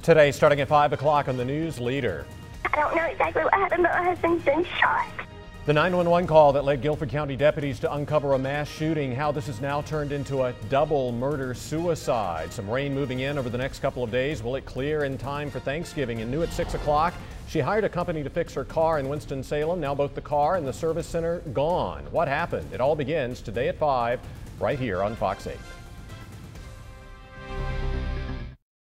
Today, starting at 5 o'clock on the News Leader. I don't know exactly what happened, but my husband's been shot. The 911 call that led Guilford County deputies to uncover a mass shooting, how this has now turned into a double murder-suicide. Some rain moving in over the next couple of days. Will it clear in time for Thanksgiving? And new at 6 o'clock, she hired a company to fix her car in Winston-Salem. Now both the car and the service center gone. What happened? It all begins today at 5 right here on Fox 8.